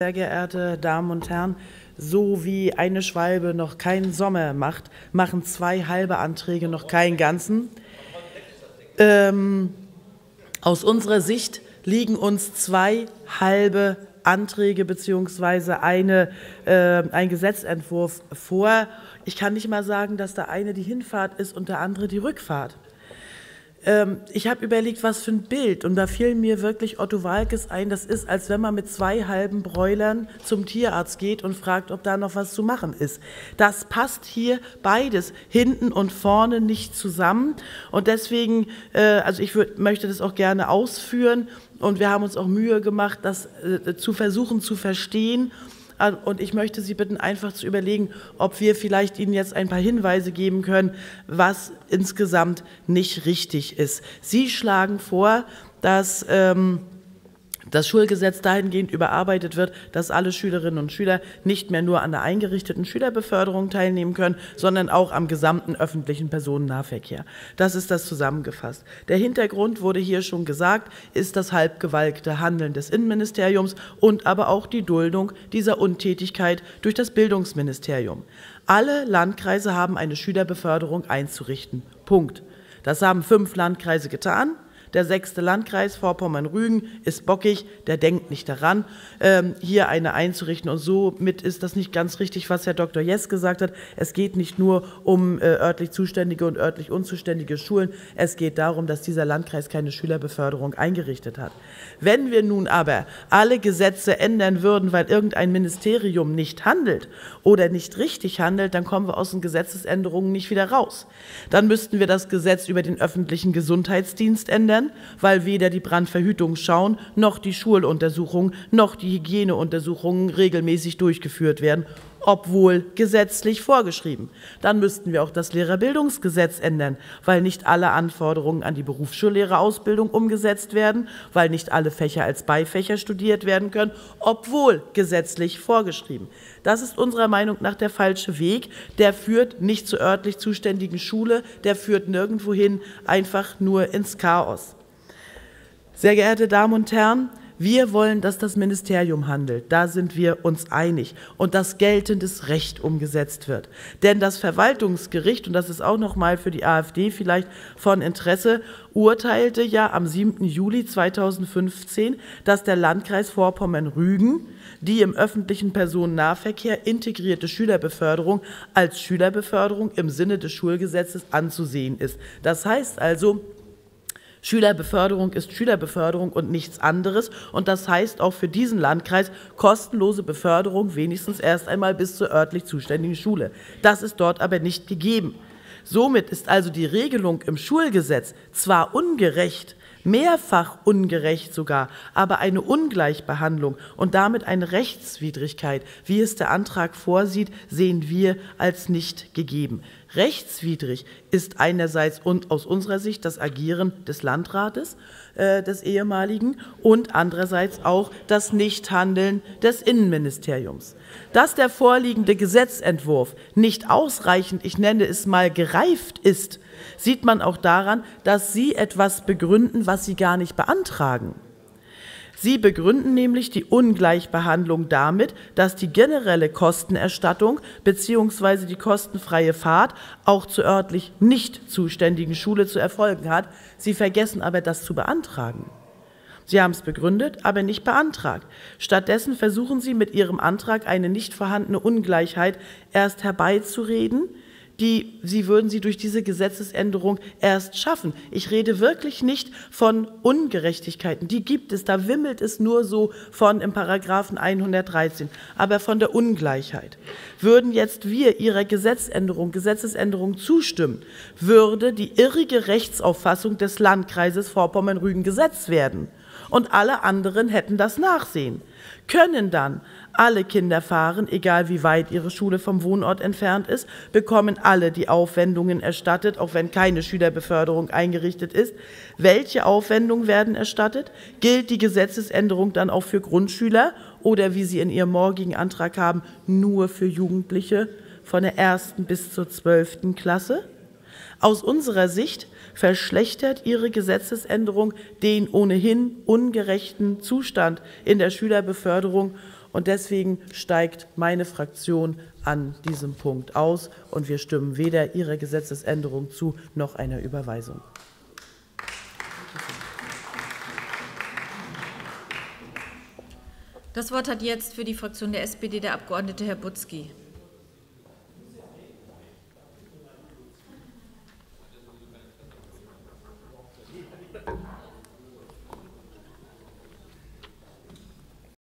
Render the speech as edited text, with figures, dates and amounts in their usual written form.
Sehr geehrte Damen und Herren, so wie eine Schwalbe noch keinen Sommer macht, machen zwei halbe Anträge noch keinen ganzen. Aus unserer Sicht liegen uns zwei halbe Anträge bzw. ein Gesetzentwurf vor. Ich kann nicht mal sagen, dass der eine die Hinfahrt ist und der andere die Rückfahrt. Ich habe überlegt, was für ein Bild, und da fiel mir wirklich Otto Waalkes ein. Das ist, als wenn man mit zwei halben Bräulern zum Tierarzt geht und fragt, ob da noch was zu machen ist. Das passt hier beides hinten und vorne nicht zusammen, und deswegen, also ich möchte das auch gerne ausführen, und wir haben uns auch Mühe gemacht, das zu versuchen zu verstehen. Und ich möchte Sie bitten, einfach zu überlegen, ob wir vielleicht Ihnen jetzt ein paar Hinweise geben können, was insgesamt nicht richtig ist. Sie schlagen vor, dass das Schulgesetz dahingehend überarbeitet wird, dass alle Schülerinnen und Schüler nicht mehr nur an der eingerichteten Schülerbeförderung teilnehmen können, sondern auch am gesamten öffentlichen Personennahverkehr. Das ist das zusammengefasst. Der Hintergrund, wurde hier schon gesagt, ist das halbgewalkte Handeln des Innenministeriums und aber auch die Duldung dieser Untätigkeit durch das Bildungsministerium. Alle Landkreise haben eine Schülerbeförderung einzurichten. Punkt. Das haben 5 Landkreise getan. Der 6. Landkreis Vorpommern-Rügen ist bockig, der denkt nicht daran, hier eine einzurichten. Und somit ist das nicht ganz richtig, was Herr Dr. Jess gesagt hat. Es geht nicht nur um örtlich zuständige und örtlich unzuständige Schulen. Es geht darum, dass dieser Landkreis keine Schülerbeförderung eingerichtet hat. Wenn wir nun aber alle Gesetze ändern würden, weil irgendein Ministerium nicht handelt oder nicht richtig handelt, dann kommen wir aus den Gesetzesänderungen nicht wieder raus. Dann müssten wir das Gesetz über den öffentlichen Gesundheitsdienst ändern, weil weder die Brandverhütungsschauen noch die Schuluntersuchungen noch die Hygieneuntersuchungen regelmäßig durchgeführt werden, obwohl gesetzlich vorgeschrieben. Dann müssten wir auch das Lehrerbildungsgesetz ändern, weil nicht alle Anforderungen an die Berufsschullehrerausbildung umgesetzt werden, weil nicht alle Fächer als Beifächer studiert werden können, obwohl gesetzlich vorgeschrieben. Das ist unserer Meinung nach der falsche Weg. Der führt nicht zur örtlich zuständigen Schule, der führt nirgendwo hin, einfach nur ins Chaos. Sehr geehrte Damen und Herren, wir wollen, dass das Ministerium handelt. Da sind wir uns einig. Und dass geltendes Recht umgesetzt wird. Denn das Verwaltungsgericht, und das ist auch noch mal für die AfD vielleicht von Interesse, urteilte ja am 7. Juli 2015, dass der Landkreis Vorpommern-Rügen die im öffentlichen Personennahverkehr integrierte Schülerbeförderung als Schülerbeförderung im Sinne des Schulgesetzes anzusehen ist. Das heißt also, Schülerbeförderung ist Schülerbeförderung und nichts anderes. Und das heißt auch für diesen Landkreis kostenlose Beförderung, wenigstens erst einmal bis zur örtlich zuständigen Schule. Das ist dort aber nicht gegeben. Somit ist also die Regelung im Schulgesetz zwar ungerecht, mehrfach ungerecht sogar, aber eine Ungleichbehandlung und damit eine Rechtswidrigkeit, wie es der Antrag vorsieht, sehen wir als nicht gegeben. Rechtswidrig ist einerseits und aus unserer Sicht das Agieren des Landrates, des ehemaligen, und andererseits auch das Nichthandeln des Innenministeriums. Dass der vorliegende Gesetzentwurf nicht ausreichend, ich nenne es mal, gereift ist, sieht man auch daran, dass Sie etwas begründen, was Sie gar nicht beantragen. Sie begründen nämlich die Ungleichbehandlung damit, dass die generelle Kostenerstattung bzw. die kostenfreie Fahrt auch zur örtlich nicht zuständigen Schule zu erfolgen hat. Sie vergessen aber, das zu beantragen. Sie haben es begründet, aber nicht beantragt. Stattdessen versuchen Sie mit Ihrem Antrag eine nicht vorhandene Ungleichheit erst herbeizureden, Sie würden sie durch diese Gesetzesänderung erst schaffen. Ich rede wirklich nicht von Ungerechtigkeiten, die gibt es, da wimmelt es nur so von im Paragraphen 113, aber von der Ungleichheit. Würden jetzt wir Ihrer Gesetzesänderung zustimmen, würde die irrige Rechtsauffassung des Landkreises Vorpommern-Rügen gesetzt werden und alle anderen hätten das Nachsehen. Können dann alle Kinder fahren, egal wie weit ihre Schule vom Wohnort entfernt ist, bekommen alle die Aufwendungen erstattet, auch wenn keine Schülerbeförderung eingerichtet ist. Welche Aufwendungen werden erstattet? Gilt die Gesetzesänderung dann auch für Grundschüler oder, wie Sie in Ihrem morgigen Antrag haben, nur für Jugendliche von der 1. bis zur 12. Klasse? Aus unserer Sicht verschlechtert Ihre Gesetzesänderung den ohnehin ungerechten Zustand in der Schülerbeförderung Und deswegen steigt meine Fraktion an diesem Punkt aus, und wir stimmen weder Ihrer Gesetzesänderung zu noch einer Überweisung. Das Wort hat jetzt für die Fraktion der SPD der Abgeordnete Herr Butzki.